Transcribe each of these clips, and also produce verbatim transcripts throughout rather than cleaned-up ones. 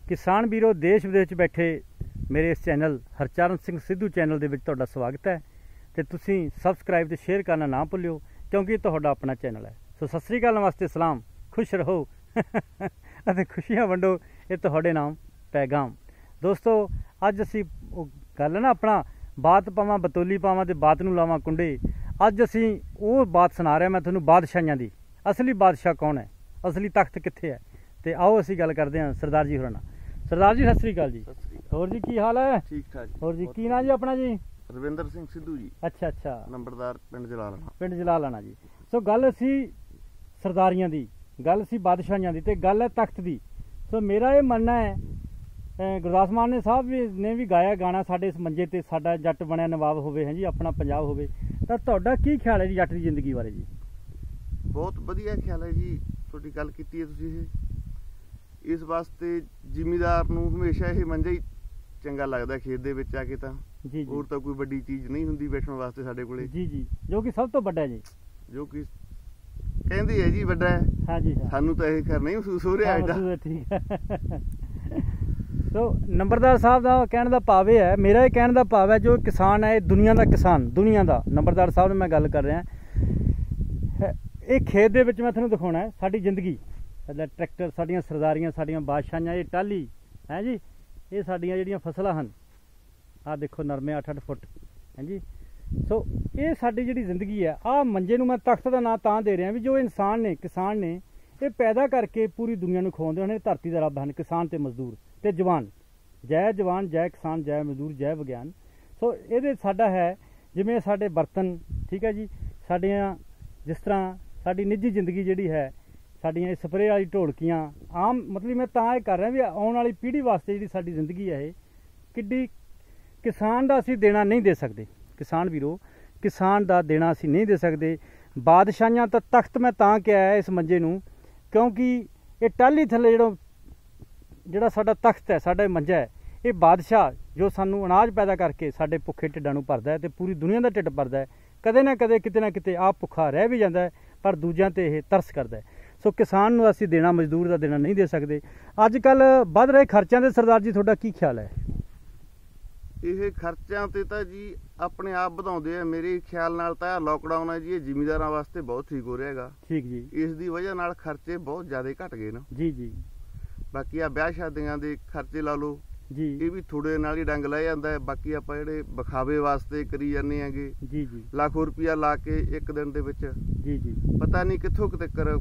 किसान वीरो देश विदेश बैठे मेरे इस चैनल हरचरण सिंह सिद्धू चैनल ਦੇ ਵਿੱਚ ਤੁਹਾਡਾ ਸਵਾਗਤ ਹੈ ਤੇ ਤੁਸੀਂ ਸਬਸਕ੍ਰਾਈਬ ਤੇ ਸ਼ੇਅਰ ਕਰਨਾ ਨਾ ਭੁੱਲਿਓ ਕਿਉਂਕਿ ਇਹ ਤੁਹਾਡਾ ਆਪਣਾ ਚੈਨਲ ਹੈ। ਸੋ ਸਤਿ ਸ੍ਰੀ ਅਕਾਲ, ਨਮਸਤੇ, ਸਲਾਮ, ਖੁਸ਼ ਰਹੋ ਅਤੇ ਖੁਸ਼ੀਆਂ ਵੰਡੋ, ਇਹ ਤੁਹਾਡੇ ਨਾਮ ਪੈਗਾਮ। ਦੋਸਤੋ ਅੱਜ ਅਸੀਂ ਉਹ ਗੱਲ ਨਾ ਆਪਣਾ ਬਾਤ ਪਾਵਾਂ ਬਤੌਲੀ ਪਾਵਾਂ ਤੇ ਬਾਤ ਨੂੰ ਲਾਵਾਂ ਕੁੰਡੇ। ਅੱਜ ਅਸੀਂ ਉਹ ਬਾਤ ਸੁਣਾ ਰਿਹਾ ਮੈਂ ਤੁਹਾਨੂੰ ਬਾਦਸ਼ਾਹੀਆਂ ਦੀ। ਅਸਲੀ ਬਾਦਸ਼ਾਹ ਕੌਣ ਹੈ, ਅਸਲੀ ਤਖਤ ਕਿੱਥੇ ਹੈ, ਤੇ ਆਓ ਅਸੀਂ ਗੱਲ ਕਰਦੇ ਹਾਂ ਸਰਦਾਰ ਜੀ ਹੋਰਾਂ ਨਾਲ। सरदार जी सत श्री अकाल जी। और जी की हाल है? ठीक ठाक। और जी की नाम जी अपना जी? रविंदर सिंह सिद्धू जी। अच्छा अच्छा, नंबरदार पिंड जलालाना। पिंड जलालाना जी। सो गल असी सरदारियां दी, गल असी बादशाहियां दी, ते गल है तख्त दी। सो मेरा ये मनना है गुरदास मान ने साहब भी ने भी गाया गाना साडे इस मंजे ते साडा जट बनया नवाब होवे है जी, अपना पंजाब होवे। तां तुहाडा की ख्याल है जी जट दी जिंदगी बारे जी? बहुत वधिया ख्याल है जी, तुहाडी गल कीती है तुसीं। ये इस वास्ते जिमीदार नूं हमेशा ये मंजा ही चंगा लगदा खेत दे विच आके। तां जी होर तां कोई वड्डी चीज़ नहीं हुंदी बैठण वास्ते साडे कोले। जी जी, जो कि सब तो वड्डा है जी, जो कि कहंदे है जी वड्डा है। हाँ जी, सानूं तां इह खैर नहीं महसूस हो रिहा एडा। ठीक है। तो नंबरदार साहब का कहने का भाव यह है, मेरा ये कहने का भाव है जो किसान है दुनिया का किसान, दुनिया का नंबरदार साहब ने मैं गल कर रहा। ये खेत दे विच मैं तुहानूं दिखाउणा है साडी जिंदगी, ट्रैक्टर, साड़ियाँ सरदारियाँ, साड़ियाँ बादशाहियाँ, ये टाली है जी, ये साड़ियाँ जिहड़ियां फसलां हन। आ देखो नरमे अठ अठ फुट है जी। सो ये साडी जिहड़ी जिंदगी है, आ मंजे नूं मैं तख्त का नाम तां दे रहा भी जो इंसान ने, किसान ने ये पैदा करके पूरी दुनिया नूं खवाउंदे हन। धरती दा रब हन किसान ते मजदूर ते जवान। जय जवान, जय किसान, जय मजदूर, जय विग्यान। सो ये साडा है जिवें साडे बर्तन, ठीक है जी, साडियां जिस तरह साडी निजी जिंदगी जिहड़ी है, साड़ियाँ स्प्रे वाली ढोलकियाँ आम, मतलब मैं तां ये कर रहा भी आने वाली पीढ़ी वास्ते जी साड़ी जिंदगी है ये किड्डी किसान का असी देना नहीं दे सकते। किसान वीरो किसान का देना असी नहीं दे सकते। बादशाहियां तो तख्त मैं तां क्या है इस मंजे नूं क्योंकि ये टाली थले जो जिहड़ा साडा तख्त है, साडा मंजा है, ये बादशाह जो सानू अनाज पैदा करके साडे भुखे ढिड्डां नूं भरदा है ते पूरी दुनिया का ढिड भरदा है। कदे ना कदे किते ना किते आप भुखा रह भी जाता है पर दूजियां ते यह तरस करदा है। सो किसान नूं असीं देना, मजदूर का देना नहीं दे सकते। अजकल वध रहे खर्चों के सरदार जी तुहाडा की ख्याल है? ये खर्चों ते तां जी अपने आप वधाउंदे आ। मेरे ख्याल नाल तां लॉकडाउन है जी, ये जिमीदारां वास्ते बहुत ठीक हो रिहा हैगा। ठीक जी। इस दी वजह नाल खर्चे बहुत ज़्यादा घट गए ना जी जी। बाकी आ ब्याह शादियां दे खर्चे ला लो जी, ये भी थोड़े नाल ही डंग लै जांदा है। बाकी आपां जिहड़े विखावे वास्ते करी जाने हैगे जी जी, लाखों रुपया ला के एक दिन दे विच जी जी, पता नहीं कित्थों तक्कर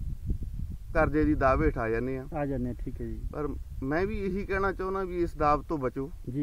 करजे की दाव हेठ आ जाने आ जाने। ठीक है जी। पर मैं भी यही कहना चाहुंदा भी इस दाव तो बचो जी।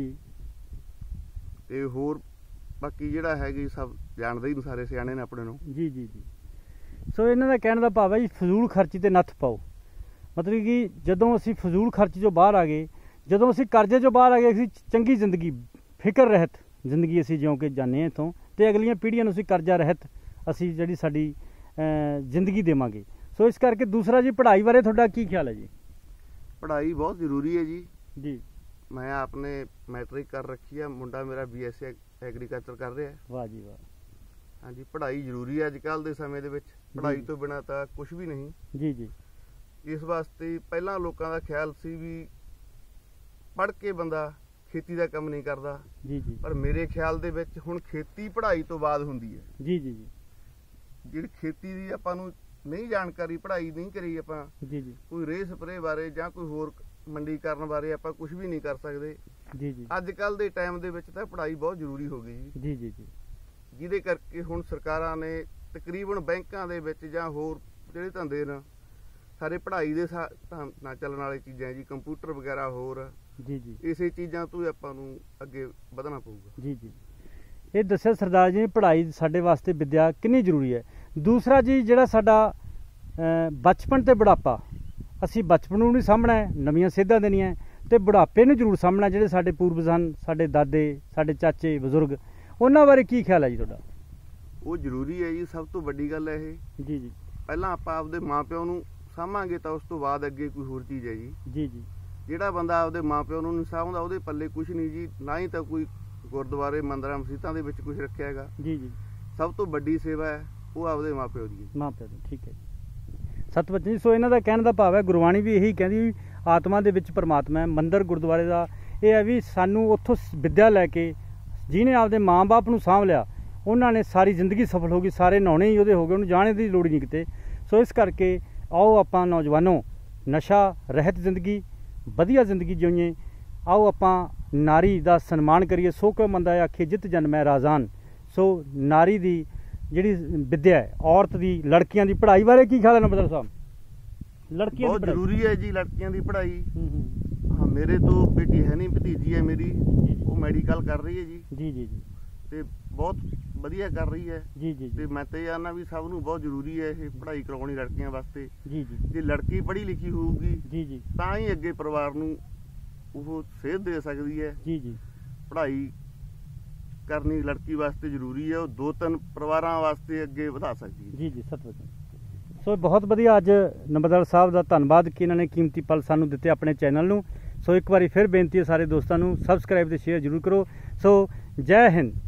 ते होर बाकी जिहड़ा है जी सब जानदे ही सारे सियाणे ने अपने नूं। जी जी जी। सो इन्हां दा कहण दा भाव है जी फजूल खर्ची ते नत्थ पाओ। मतलब कि जदों असीं फजूल खर्च चों बाहर आ गए, जदों असीं करजे चों बाहर आ गए, असीं चंगी जिंदगी फिक्र रहत जिंदगी असीं जिउं के जाने हां इत्थों ते अगलियां पीढ़ियां नूं असीं करजा रहत असीं जिहड़ी साडी जिंदगी देवांगे। सो इस करके दूसरा जी पढ़ाई बारे थोड़ा की ख्याल है जी? पढ़ाई बहुत जरूरी है जी। जी मैं आपने मैट्रिक कर रखी है, मुंडा मेरा बी एस सी एग्रीकल्चर कर रहा है। वाह जी वाह। हाँ जी, पढ़ाई जरूरी है अजकल के समय दे विच। पढ़ाई तो बिना तो कुछ भी नहीं। जी जी। इस वास्ते पहला लोगों का ख्याल सी भी पढ़ के बंदा खेती का काम नहीं करता। जी जी। पर मेरे ख्याल दे विच हुण खेती पढ़ाई तो बाद हुंदी है। जी जी जी। जिहड़ी खेती दी आपां नूं नहीं जानकारी, पढ़ाई नहीं करी आपां जी जी, कोई रे स्प्रे बारे जां कोई होर मंडीकरण बारे आपां कुछ भी नहीं कर सकते। जी जी। अजकल दे टाइम दे विच तां पढ़ाई बहुत जरूरी हो गई जी। जी जी जी। जिहदे करके हुण सरकारां ने तकरीबन बैंकां दे विच जां होर जिहड़े धंधे ने सारे पढ़ाई दे नाल चलण वाली चीज़ां जी, कंप्यूटर वगैरह होर। जी जी। इसे चीज़ां तो आपां नूं अगे वधना पऊगा। जी जी। ये दस्सिया सरदार जी पढ़ाई साडे वास्ते विद्या कितनी जरूरी है। दूसरा जी जिहड़ा साडा बचपन ते बुढ़ापा, असी बचपन नूं नहीं सामभना है, नवीं सेधां देनियां ते बुढ़ापे नूं जरूर सामभना। जिहड़े साडे पूर्वज हन, साडे दादे, साडे चाचे बजुर्ग, उन्हां बारे की ख्याल है जी तुहाडा? वो जरूरी है जी, सब तो वड्डी गल है ये। जी जी। पहलां आपां आपदे माँ प्यो नूं सांभांगे तां उस तो बाद अगे कोई होर चीज़ है जी। जी जी। जिहड़ा बंदा आपदे माँ प्यो नूं नहीं साਂਭਦਾ ਉਹਦੇ पल्ले कुछ नहीं जी, ना ही तो कोई गुरुद्वारे मंदिरां मसीतां दे विच कुछ रखिया हैगा। जी जी। सब तो वड्डी सेवा है वो आपदे माँ प्यो दी है। माँ प्यो दी, ठीक है जी। सत बचन जी। सो इन्हां दा कहण दा भाव है गुरबाणी भी यही कहंदी ਆਤਮਾ ਦੇ ਵਿੱਚ ਪਰਮਾਤਮਾ ਹੈ। ਮੰਦਿਰ ਗੁਰਦੁਆਰੇ ਦਾ ਇਹ ਹੈ ਵੀ ਸਾਨੂੰ ਉੱਥੋਂ ਵਿੱਦਿਆ ਲੈ ਕੇ ਜਿਹਨੇ ਆਪਦੇ ਮਾਂ ਬਾਪ ਨੂੰ ਸਾਂਭ ਲਿਆ ਉਹਨਾਂ ਨੇ ਸਾਰੀ ਜ਼ਿੰਦਗੀ ਸਫਲ ਹੋ ਗਈ, ਸਾਰੇ ਨਹਾਉਣੇ ਹੀ ਉਹਦੇ ਹੋ ਗਏ, ਉਹਨੂੰ ਜਾਣੇ ਦੀ ਲੋੜ ਹੀ ਨਹੀਂ ਕਿਤੇ। ਸੋ ਇਸ ਕਰਕੇ ਆਓ ਆਪਾਂ ਨੌਜਵਾਨੋ ਨਸ਼ਾ ਰਹਿਤ ਜ਼ਿੰਦਗੀ, ਵਧੀਆ ਜ਼ਿੰਦਗੀ ਜਿਉਈਏ। ਆਓ ਆਪਾਂ ਨਾਰੀ ਦਾ ਸਨਮਾਨ ਕਰੀਏ। ਸੋ ਕਿਉ ਮੰਦਾ ਆਖੇ ਜਿੱਤ ਜਨਮੈ ਰਾਜ਼ਾਨ। ਸੋ ਨਾਰੀ ਦੀ ਜਿਹੜੀ ਵਿੱਦਿਆ ਹੈ, ਔਰਤ ਦੀ, ਲੜਕੀਆਂ ਦੀ ਪੜ੍ਹਾਈ ਬਾਰੇ ਕੀ ਖਿਆਲ ਹੈ ਨੰਬਰਦਾਰ ਸਾਹਿਬ? ਲੜਕੀਆਂ ਬਹੁਤ ਜ਼ਰੂਰੀ ਹੈ ਜੀ ਲੜਕੀਆਂ ਦੀ ਪੜ੍ਹਾਈ। ਹਾਂ, ਮੇਰੇ ਤੋਂ ਬੇਟੀ ਹੈ ਨਹੀਂ, ਭਤੀਜੀ ਹੈ ਮੇਰੀ, ਉਹ ਮੈਡੀਕਲ ਕਰ ਰਹੀ ਹੈ ਜੀ ਜੀ ਜੀ ਜੀ ਤੇ ਬਹੁਤ ਵਧੀਆ ਕਰ ਰਹੀ ਹੈ ਜੀ ਜੀ ਤੇ ਮੈਂ ਤੇ ਆਨਾ ਵੀ ਸਭ ਨੂੰ ਬਹੁਤ ਜ਼ਰੂਰੀ ਹੈ ਇਹ ਪੜ੍ਹਾਈ ਕਰਾਉਣੀ ਲੜਕੀਆਂ ਵਾਸਤੇ ਜੀ ਜੀ। ਜੇ ਲੜਕੀ ਪੜ੍ਹੀ ਲਿਖੀ ਹੋਊਗੀ ਜੀ ਜੀ ਤਾਂ ਹੀ ਅੱਗੇ ਪਰਿਵਾਰ ਨੂੰ ਉਹ ਸੇਧ ਦੇ ਸਕਦੀ ਹੈ ਜੀ ਜੀ। ਪੜ੍ਹਾਈ ਕਰਨੀ ਲੜਕੀ ਵਾਸਤੇ ਜ਼ਰੂਰੀ ਹੈ, ਉਹ ਦੋ ਤਿੰਨ ਪਰਿਵਾਰਾਂ ਵਾਸਤੇ ਅੱਗੇ ਵਧਾ ਸਕਦੀ ਹੈ। ਜੀ ਜੀ ਸਤਿ। ਸੋ ਬਹੁਤ ਵਧੀਆ ਅੱਜ ਨੰਬਰਦਾਰ ਸਾਹਿਬ ਦਾ ਧੰਨਵਾਦ ਕਿ ਇਹਨਾਂ ਨੇ ਕੀਮਤੀ ਪਲ ਸਾਨੂੰ ਦਿੱਤੇ ਆਪਣੇ ਚੈਨਲ ਨੂੰ। ਸੋ ਇੱਕ ਵਾਰੀ ਫਿਰ ਬੇਨਤੀ ਹੈ ਸਾਰੇ ਦੋਸਤਾਂ ਨੂੰ ਸਬਸਕ੍ਰਾਈਬ ਤੇ ਸ਼ੇਅਰ ਜ਼ਰੂਰ ਕਰੋ। ਸੋ ਜੈ ਹਿੰਦ।